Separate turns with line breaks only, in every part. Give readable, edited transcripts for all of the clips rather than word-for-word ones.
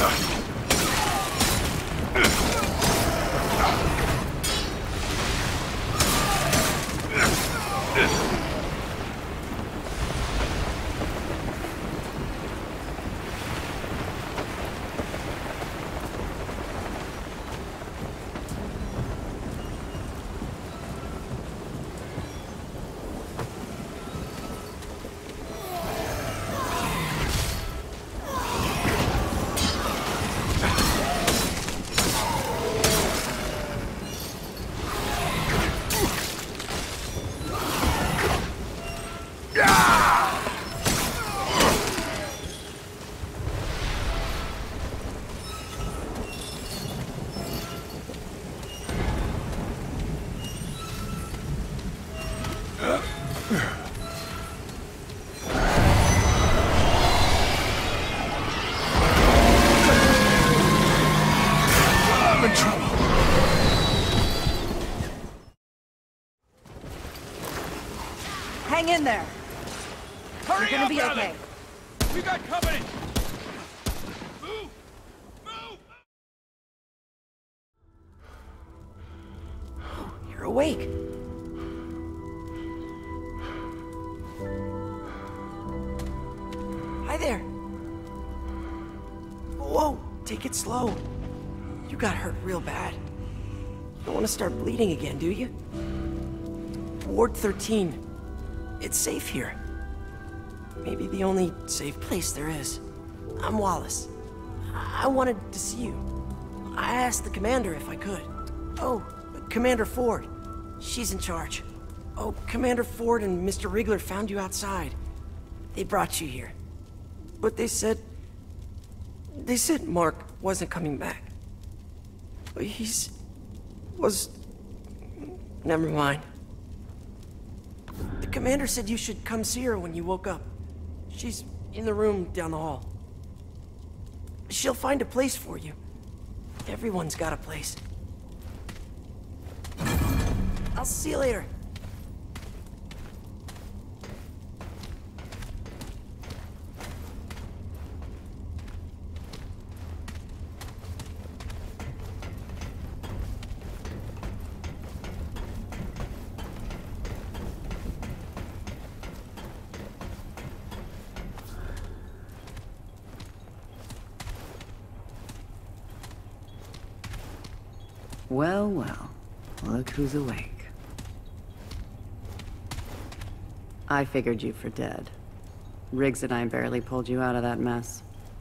Hang in there.
Hurry
You're gonna be okay.
We got company. Move! Move!
You're awake. Hi there. Whoa, take it slow. You got hurt real bad. You don't want to start bleeding again, do you? Ward 13. It's safe here. Maybe the only safe place there is. I'm Wallace. I wanted to see you. I asked the commander if I could. Oh, Commander Ford. She's in charge. Oh, Commander Ford and Mr. Rigler found you outside. They brought you here. But they said Mark wasn't coming back. Never mind. The commander said you should come see her when you woke up. She's in the room down the hall. She'll find a place for you. Everyone's got a place. I'll see you later.
Well, well, look who's awake. I figured you for dead. Riggs and I barely pulled you out of that mess.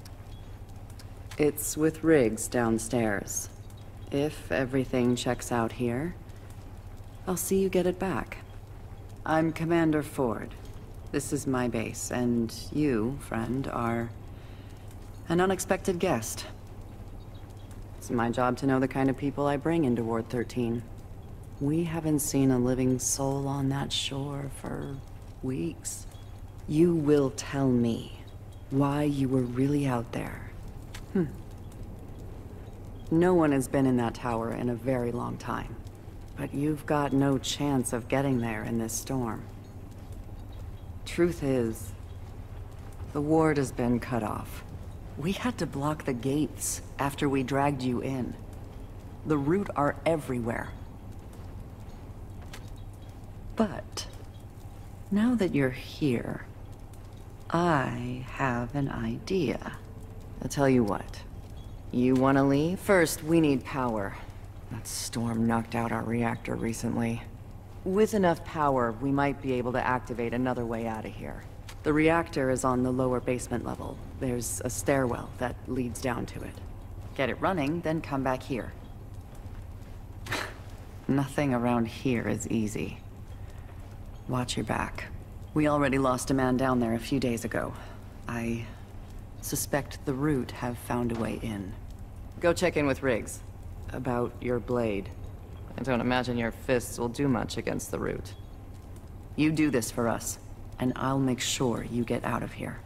It's with Riggs downstairs. If everything checks out here, I'll see you get it back. I'm Commander Ford. This is my base, and you, friend, are an unexpected guest. It's my job to know the kind of people I bring into Ward 13. We haven't seen a living soul on that shore for weeks. You will tell me why you were really out there. No one has been in that tower in a very long time. But you've got no chance of getting there in this storm. Truth is, the ward has been cut off. We had to block the gates after we dragged you in. The root are everywhere. But now that you're here, I have an idea. I'll tell you what. You want to leave? First, we need power. That storm knocked out our reactor recently. With enough power, we might be able to activate another way out of here. The reactor is on the lower basement level. There's a stairwell that leads down to it. Get it running, then come back here. Nothing around here is easy. Watch your back. We already lost a man down there a few days ago. I suspect the root have found a way in. Go check in with Riggs. About your blade. I don't imagine your fists will do much against the root. You do this for us, and I'll make sure you get out of here.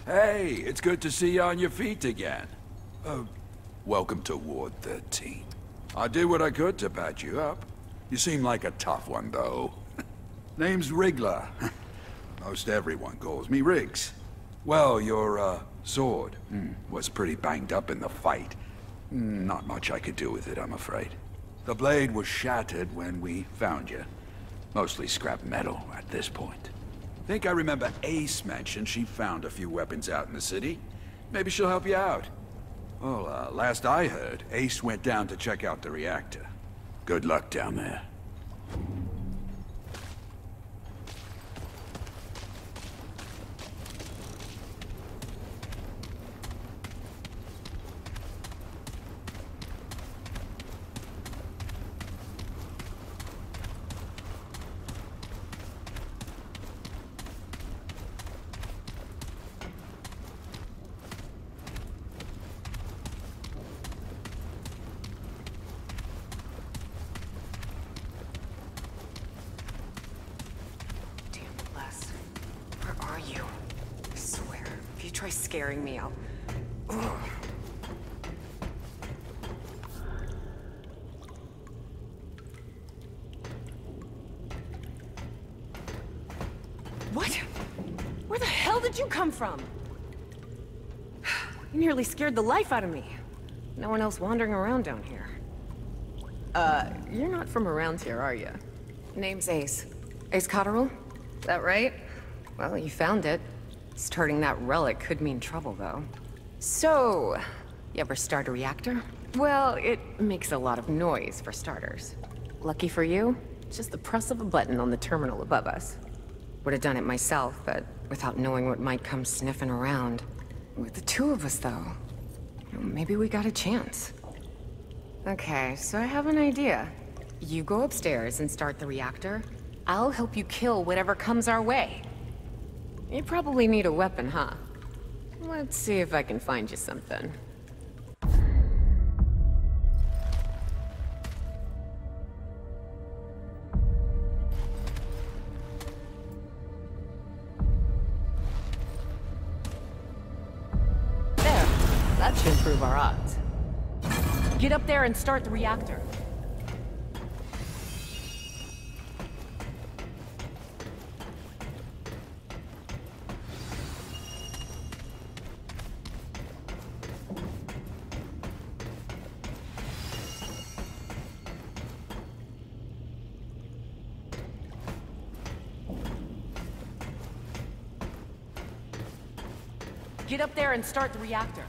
Hey, it's good to see you on your feet again. Welcome to Ward 13. I did what I could to patch you up. You seem like a tough one, though. Name's Wriggler. Most everyone calls me Riggs. Well, your, sword was pretty banged up in the fight. Not much I could do with it, I'm afraid. The blade was shattered when we found you. Mostly scrap metal at this point. Think I remember Ace mentioned she found a few weapons out in the city. Maybe she'll help you out. Well, last I heard, Ace went down to check out the reactor. Good luck down there.
Try scaring me out. What? Where the hell did you come from? You nearly scared the life out of me. No one else wandering around down here. You're not from around here, are you? Name's Ace. Ace Cotterill? Is that right? Well, you found it. Starting that relic could mean trouble, though. So, you ever start a reactor? Well, it makes a lot of noise, for starters. Lucky for you, it's just the press of a button on the terminal above us. Would have done it myself, but without knowing what might come sniffing around. With the two of us, though, maybe we got a chance. Okay, so I have an idea. You go upstairs and start the reactor. I'll help you kill whatever comes our way. You probably need a weapon, huh? Let's see if I can find you something. There. That should improve our odds. Get up there and start the reactor. Get up there and start the reactor.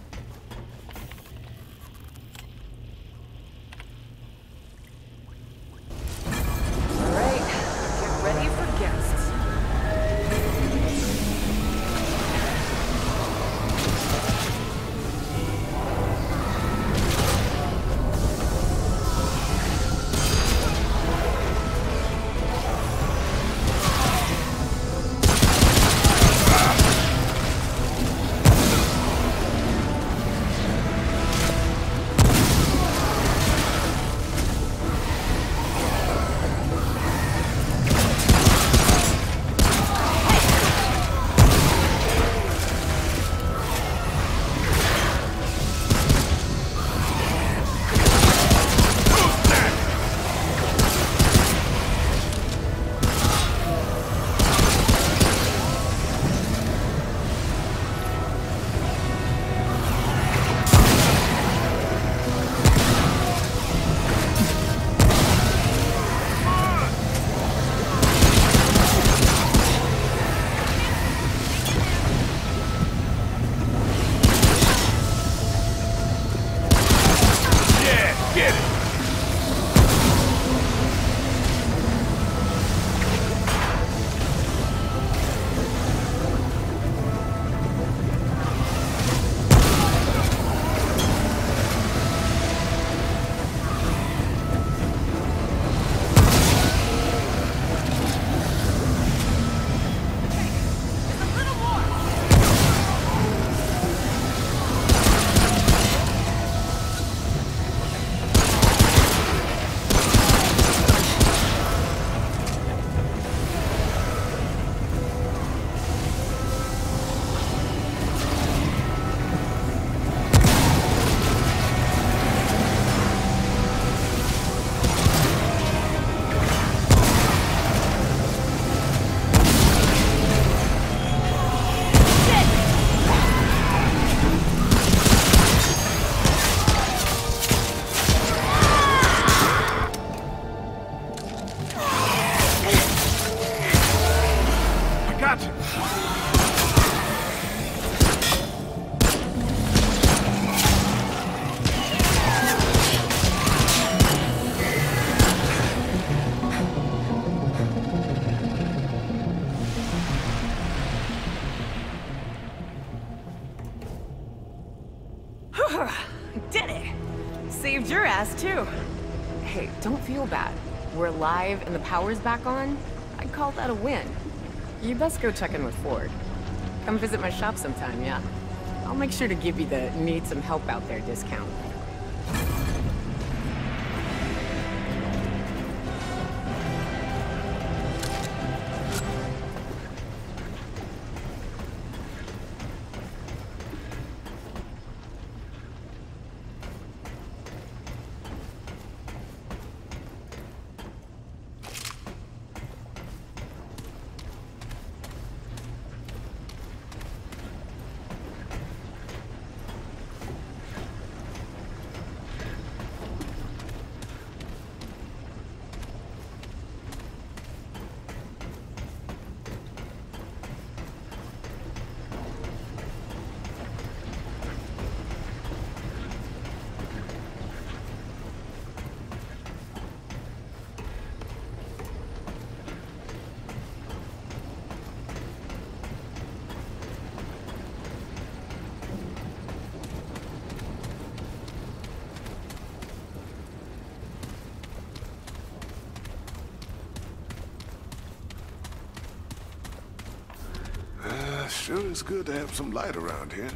All right, get ready for guests. too. Hey, don't feel bad. We're live and the power's back on. I'd call that a win. You best go check in with Ford. Come visit my shop sometime, yeah? I'll make sure to give you the need some help out there discount.
Sure is good to have some light around here.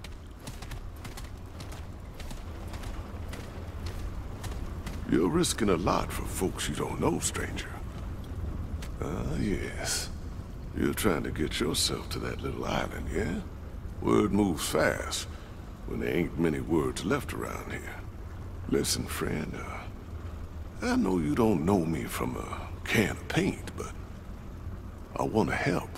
You're risking a lot for folks you don't know, stranger. Yes. You're trying to get yourself to that little island, yeah? Word moves fast when there ain't many words left around here. Listen, friend, I know you don't know me from a can of paint, but I want to help.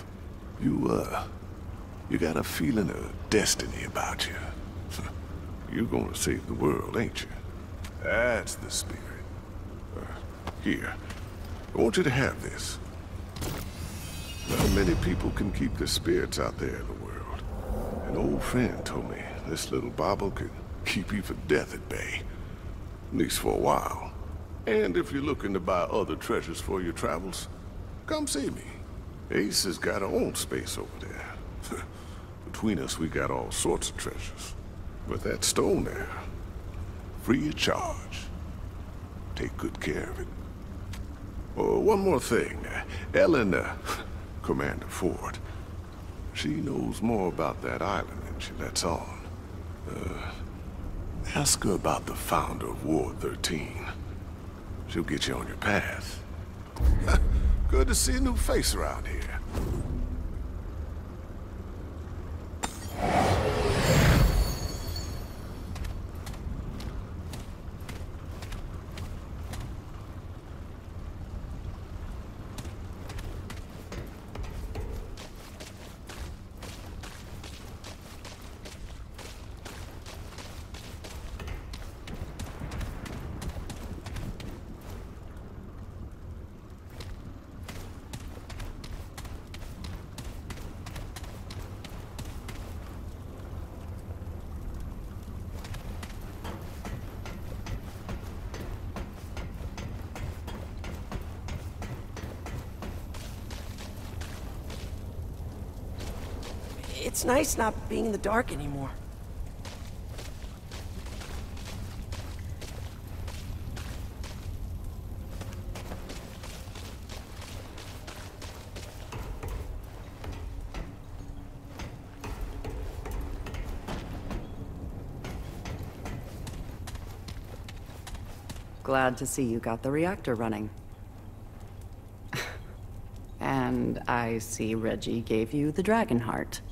You got a feeling of destiny about you. You're gonna save the world, ain't you? That's the spirit. Here, I want you to have this. Not many people can keep their spirits out there in the world. An old friend told me this little bauble could keep even death at bay. At least for a while. And if you're looking to buy other treasures for your travels, come see me. Ace has got her own space over there. Between us, we got all sorts of treasures. But that stone there, free of charge. Take good care of it. Oh, one more thing. Ellen, Commander Ford, she knows more about that island than she lets on. Ask her about the founder of Ward 13. She'll get you on your path. Good to see a new face around here.
It's nice not being in the dark anymore.
Glad to see you got the reactor running. And I see Reggie gave you the dragon heart.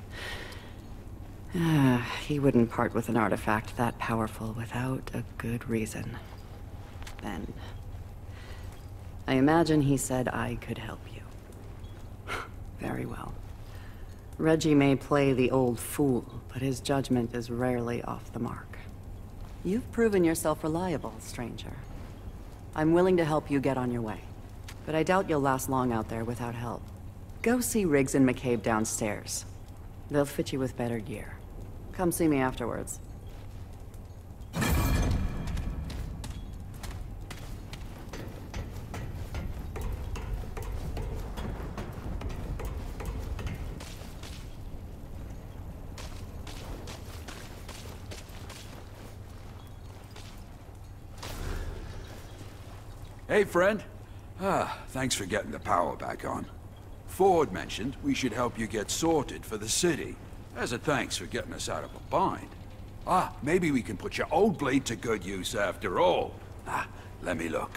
He wouldn't part with an artifact that powerful without a good reason. Then, I imagine he said I could help you. Very well. Reggie may play the old fool, but his judgment is rarely off the mark. You've proven yourself reliable, stranger. I'm willing to help you get on your way, but I doubt you'll last long out there without help. Go see Riggs and McCabe downstairs. They'll fit you with better gear. Come see me afterwards.
Hey, friend. Thanks for getting the power back on. Ford mentioned we should help you get sorted for the city, as a thanks for getting us out of a bind. Maybe we can put your old blade to good use after all. Let me look.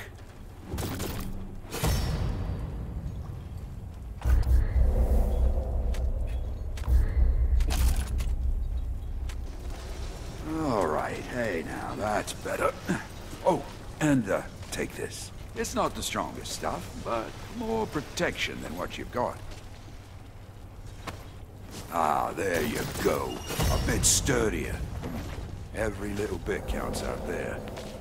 All right, hey now, that's better. Oh, and take this. It's not the strongest stuff, but more protection than what you've got. There you go. A bit sturdier. Every little bit counts out there.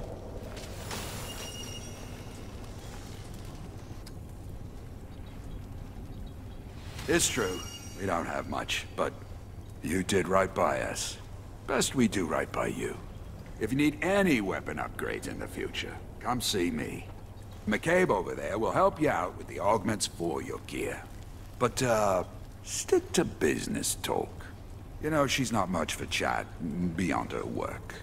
It's true, we don't have much, but you did right by us. Best we do right by you. If you need any weapon upgrades in the future, come see me. McCabe over there will help you out with the augments for your gear. But, stick to business talk. You know, she's not much for chat beyond her work.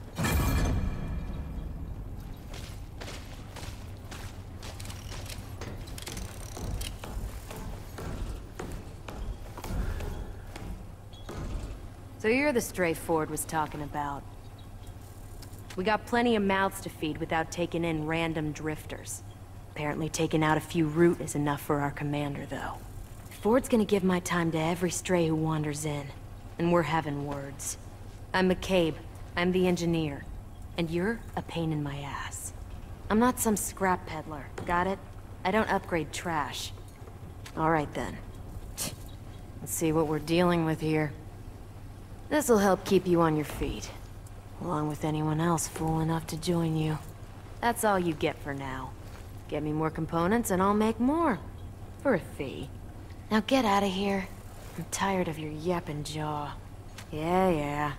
So you're the stray Ford was talking about. We got plenty of mouths to feed without taking in random drifters. Apparently taking out a few root is enough for our commander, though. Ford's gonna give my time to every stray who wanders in. And we're having words. I'm McCabe. I'm the engineer. And you're a pain in my ass. I'm not some scrap peddler, got it? I don't upgrade trash. Alright then. Let's see what we're dealing with here. This'll help keep you on your feet. Along with anyone else fool enough to join you. That's all you get for now. Get me more components and I'll make more. For a fee. Now get out of here. I'm tired of your yapping jaw. Yeah.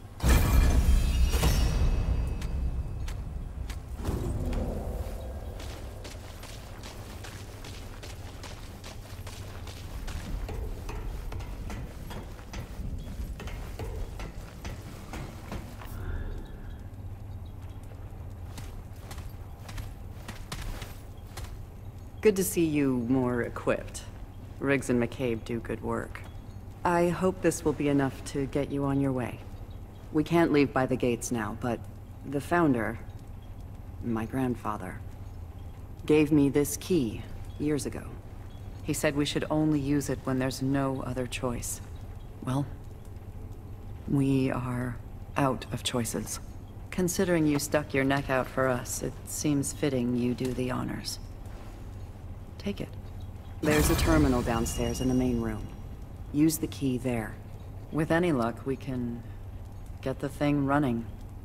Good to see you more equipped. Riggs and McCabe do good work. I hope this will be enough to get you on your way. We can't leave by the gates now, but the founder, my grandfather, gave me this key years ago. He said we should only use it when there's no other choice. Well, we are out of choices. Considering you stuck your neck out for us, it seems fitting you do the honors. Take it. There's a terminal downstairs in the main room. Use the key there. With any luck, we can get the thing running.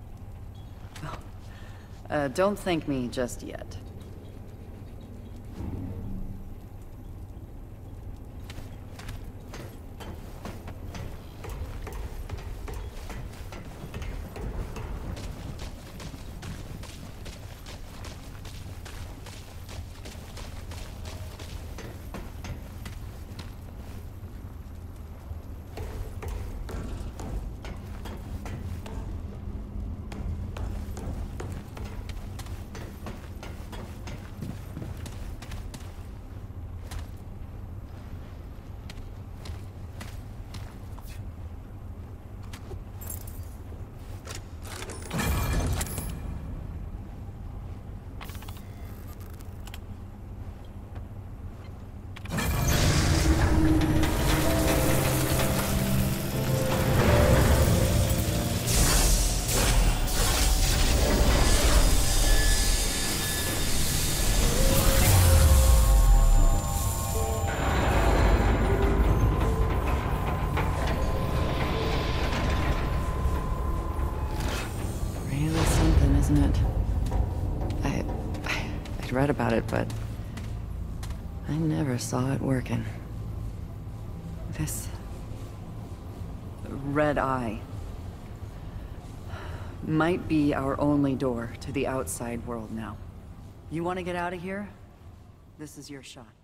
Don't thank me just yet. Isn't it? I'd read about it, but I never saw it working. This red eye might be our only door to the outside world now. You want to get out of here? This is your shot.